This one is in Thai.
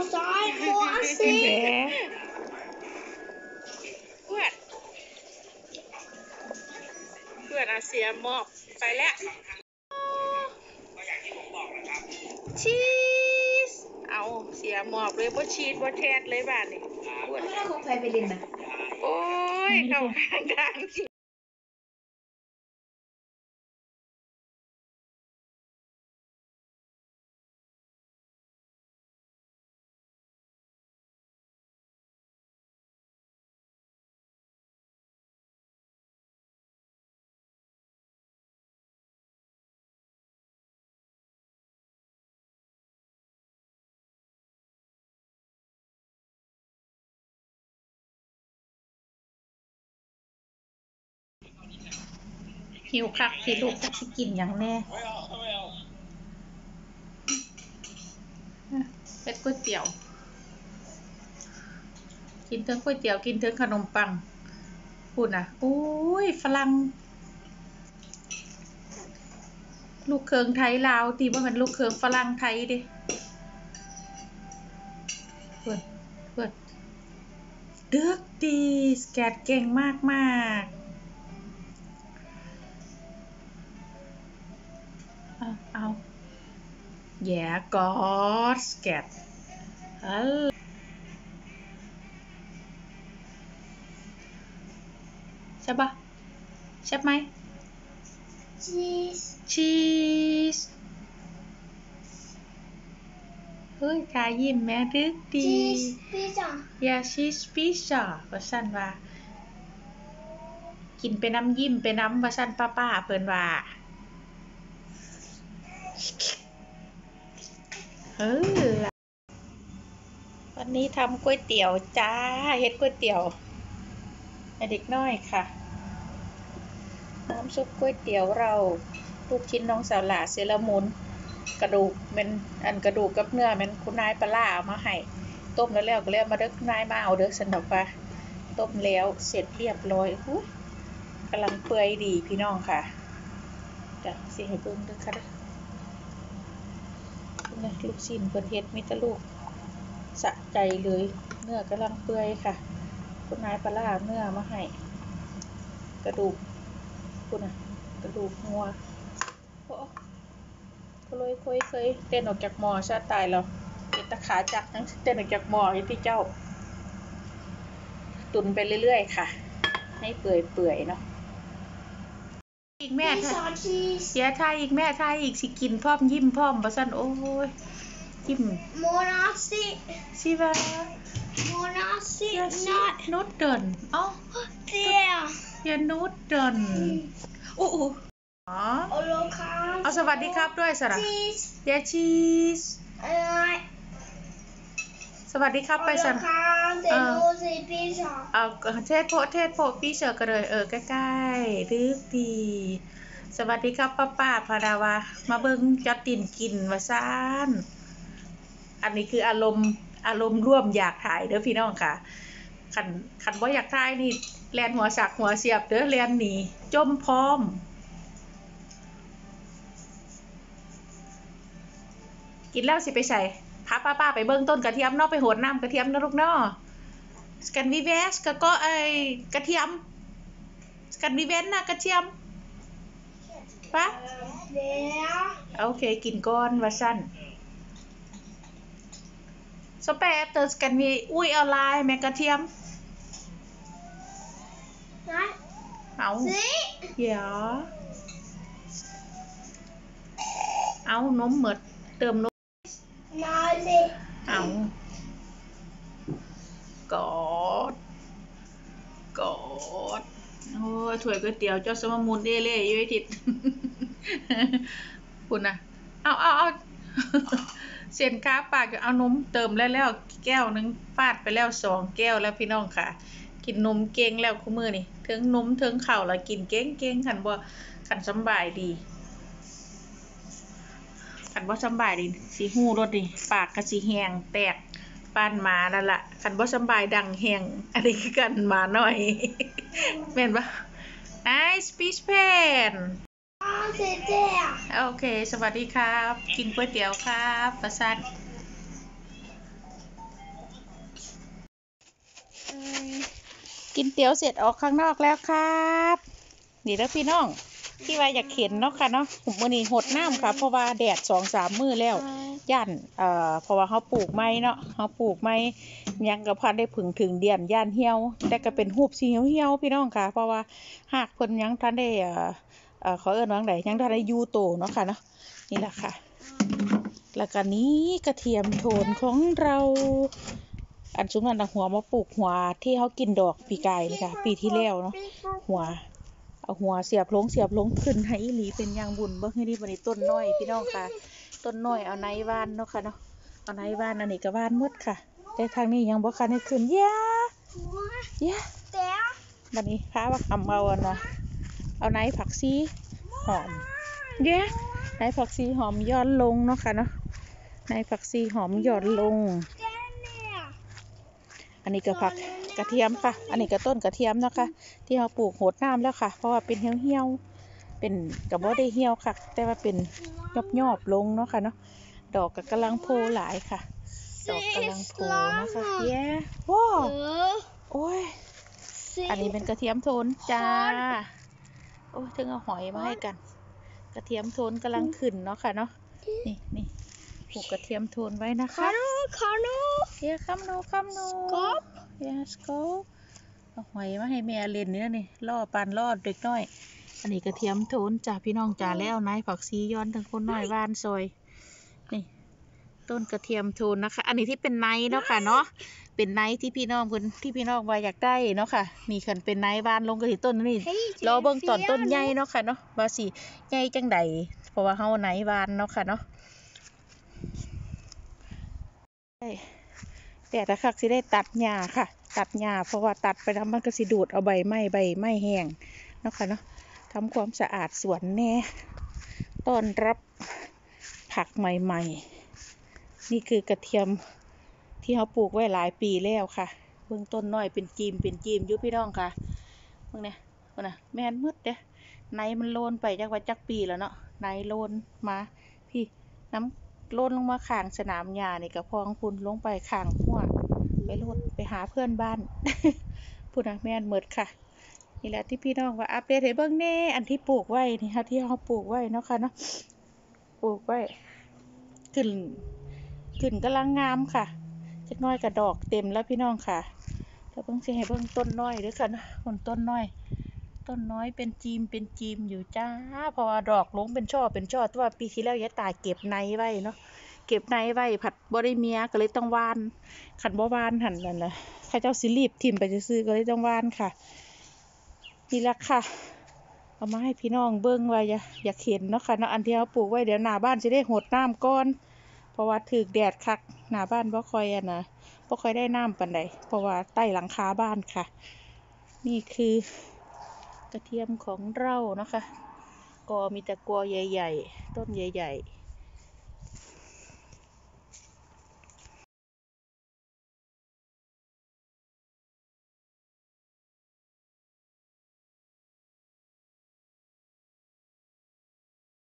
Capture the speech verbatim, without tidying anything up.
ซ้ายขวาสิเพื่อนเพื่อนอาเซียมอบไปแล้วชีสเอาเสียมอบเลยบ่ชีสบ่แทดเลยบ้านนี่ถ้าของใครไปเล่นนะโอ้ยเข้าข้างทางหิวคักพี่ลูกจะกินอย่างแน่เป็ดก๋วยเตี๋ยวกินเทิงก๋วยเตี๋ยวกินเทิงขนมปังพูดนะอุ้ยฝรั่งลูกเคิงไทยลาวตีว่ามันลูกเคิงฝรั่งไทยดิเพื่อนเพื่อนเดือกดีสแกตเก่งมากมากเอาเอาแย่กอดสแกตฮัลใช่ปะใช่ไหมชีสชีสเฮ้ยทายิ้มแม่ดึกดีชีสพิซซ่าอย่าชีสพิซซ่าว่าสั่นว่ากินไปน้ำยิ้มไปน้ำว่าสั่นป้าป้าเพิ่นว่าเออวันนี้ทำก๋วยเตี๋ยวจ้าเฮ็ดก๋วยเตี๋ยวให้เด็กน้อยค่ะน้ำซุปก๋วยเตี๋ยวเราลูกชิ้นน้องสาวหลาเซรามุนกระดูกเป็นอันกระดูกกับเนื้อเป็นคุณนายปลาล่าเอามาให้ต้มแล้วแล้วก็แล้วมาเด้อคุณนายมาเอาเด้อสันดอกปลาต้มแล้วเสร็จเรียบร้อยอู้กำลังเปื่อยดีพี่น้องค่ะจ้ะสิให้เบิ่งเด้อค่ะเด้อนี่ลูกชิ้นเพิ่นเฮ็ดมีแต่ลูกสะใจเลยเนื้อกำลังเปื่อยค่ะคุณนายปลาล่าเนื้อมาให้กระดูกคุณน่ะกระดูกงัวโอ้ก็เลยเคยเคยเต้นออกจากหม้อชาตายแล้วติดตะขาจักทั้งเต้นออกจากหม้อที่เจ้าตุนไปเรื่อยๆค่ะให้เปื่อยๆเนาะอีกแม่เสียทายอีกแม่ทายอีกสิกินพร้อมยิ้มพร้อมบ่ซั่นโอ้ยยิ้มโมนาซิสิว่าโมนาซิ not not done เอ้าเตียอย่า not done โอ้โหอ๋อเอาสวัสดีครับด้วยสระเยชีสสวัสดีครับไปสันเออเอาเทศโพเทศโพพี่เฉยกันเลยเออใกล้ๆดึกดีสวัสดีครับป้าป้าพาดาวามาเบิ้งจัดตินกินมาซ่านอันนี้คืออารมณ์อารมณ์ร่วมอยากถ่ายเด้อพี่น้องค่ะขันขันว่าอยากถ่ายนี่แลนหัวสักหัวเสียบเด้อแลนหนีจมพร้อมกินแล้วสิไปใส่พาป้าป้าไปเบิ้งต้นกระเทียมนอกไปโหดน้ำกระเทียมนะลูกเนาะสกันวิเวสก็ก็ไอกระเทียมสกันวิเวนนะกระเทียมปะโอเคกินก้อนวาสั้นสเปเตอร์สกันวิอุ้ยเอาลายแมกระเทียมเอาเดี๋ยวเอานมหมดเติมนมเอากอดกอดโอ้ยถ้วยก๋วยเตี๋ยวเจ้าสมมุนเล่เล่ยุ้ยทิดคุณนะเอาเอาเอาเส้นค้าปากเอานมเติมแล้วแล้วแก้วนึงฟาดไปแล้วสองแก้วแล้วพี่น้องค่ะกินนมเก่งแล้วคู่มือนี่ถึงนมถึงเข่าแล้วกินเก่งเก่งขันบ่ขันสบายดีขันบ่สบายดีสีหูรสดิปากกระสีแหงแตกปานหมานั่นแหละขันบ่สบายดังแหงอันนี้คือกันหมาหน่อยแม่นปะ nice fish pan โอเคสวัสดีครับกินก๋วยเตี๋ยวครับประสันกินเตี๋ยวเสร็จออกข้างนอกแล้วครับนี่แล้วพี่น้องที่ว่าอยากเข็นเนาะค่ะเนาะผมมื้อนี้หดน้ำค่ะเพราะว่าแดดสองสามมื้อแล้วย่านเอ่อเพราะว่าเขาปลูกไม้เนาะเขาปลูกไม้ยังกับพันได้ผึ่งถึงเดือนย่านเหี่ยวแต่ก็เป็นรูปสีเหี่ยวๆพี่น้องค่ะเพราะว่าหากเพิ่นยังทันได้เอ่อเอ่อเขาเอิ้นว่าจั่งใดยังทันได้อยู่โตเนาะค่ะเนาะนี่แหละค่ะแล้วก็นี้กระเทียมโทนของเราอันสุนั้นนะหัวมาปลูกหัวที่เขากินดอกปีกายนี่ค่ะปีที่แล้วเนาะหัวเอาหัวเสียบลงเสียบลงขึ้นให้อีหลีเป็นอย่างบุญเบิ่งให้ดีบัดนี้ต้นน้อยพี่น้องค่ะต้นน้อยเอาไนวานเนาะค่ะเนาะเอาไนวานอันนี้ก็วานหมดค่ะแต่ทางนี้ยังบ่คันได้ขึ้นยะยะเตี้ยบัดนี้พาว่าอำเอาอันน่ะเอาไนผักชีหอมยะไนผักชีหอมย้อนลงเนาะค่ะเนาะไนผักชีหอมย้อนลงอันนี้ก็ผักกระเทียมค่ะอันนี้ก็ต้นกระเทียมนะคะที่เราปลูกโหดน้ำแล้วค่ะเพราะว่าเป็นเหี่ยวๆเป็นกับว่าได้เหี่ยวค่ะแต่ว่าเป็นยอบๆลงเนาะค่ะเนาะดอกก็กำลังโผล่หลายค่ะดอกกำลังโผล่นะคะแย่ว้าวโอ้ยอันนี้เป็นกระเทียมโทนจ้าโอ้ยถึงเอาหอยมาให้กันกระเทียมโทนกำลังขึ้นเนาะค่ะเนาะนี่นี่ปลูกกระเทียมโทนไว้นะคะคาโน่เดี๋ยวคำโนคำโน Skop เดี๋ยวสกอปเอาหอยมาให้แม่เล่นนี่นะนี่ล่อปานล่อเด็กน้อยอันนี้กระเทียมโทนจ้าพี่น้องจ้าแล้วนายผักซีย้อนทั้งคนน้อยว่านซอยนี่ต้นกระเทียมโทนนะคะอันนี้ที่เป็นไนท์เนาะค่ะเนาะเป็นไนท์ที่พี่น้องคนที่พี่น้องว่าอยากได้เนาะค่ะนี่คันเป็นไนท์ว่านลงกระถิ่ต้นนี่รอเบิ่งตอนต้นใหญ่เนาะค่ะเนาะว่าสิใหญ่จังใดเพราะว่าเฮาไนท์ว่านเนาะค่ะเนาะแต่ถ้าคักสิได้ตัดหญ้าค่ะตัดหญ้าเพราะว่าตัดไปแล้วมันก็สิดูดเอาใบไม้ใบไม้แห้งเนาะค่ะเนาะทำความสะอาดสวนแน่ต้อนรับผักใหม่ๆนี่คือกระเทียมที่เขาปลูกไว้หลายปีแล้วค่ะเบื้องต้นน้อยเป็นจีมเป็นจีมอยู่พี่น้องค่ะเบื้องเนี่ยคนน่ะแม่นมืดเด้ไนมันโลนไปจักว่าจักปีแล้วเนาะไนโลนมาพี่น้ำโลนลงมาข้างสนามหญ้านี่กระพองพุ่นลงไปข้างหัวไปโลดไปหาเพื่อนบ้าน พูดนะแม่นหมดค่ะนี่แหละที่พี่น้องว่าอัปเดตให้เบิ่งแน่อันที่ปลูกไว้นี่ค่ะที่เขาปลูกไว้เนาะค่ะเนาะปลูกไว้ขึ้นขึ้นกำลังงามค่ะจักน้อยกระดอกเต็มแล้วพี่น้องค่ะแล้วเบิ่งสิให้เบิ่งต้นน้อยด้วยค่ะนะคนต้นน้อยต้นน้อยเป็นจีมเป็นจีมอยู่จ้าเพราะว่าดอกลงเป็นช่อเป็นช่อแต่ว่าปีที่แล้วยายตายเก็บในไว้เนาะเก็บในไว้ผัดบ่ได้เมียก็เลยต้องวานขันบ่วานหั่นนั่นแหละข้าเจ้าสิรีบทิ่มไปซื้อก็เลยต้องวานค่ะนี่ละค่ะเอามาให้พี่น้องเบิ่งไว้อย่าอยากเห็นเนาะค่ะเนาะอันที่เขาปลูกไว้เดี๋ยวหน้าบ้านสิได้หดน้ำก่อนเพราะว่าถึกแดดคักหน้าบ้านบ่ค่อยอ่ะนะบ่ค่อยได้น้ำปานใดเพราะว่าใต้หลังคาบ้านค่ะนี่คือกระเทียมของเรานะคะก็มีแต่กัวใหญ่ๆต้นใหญ่ๆ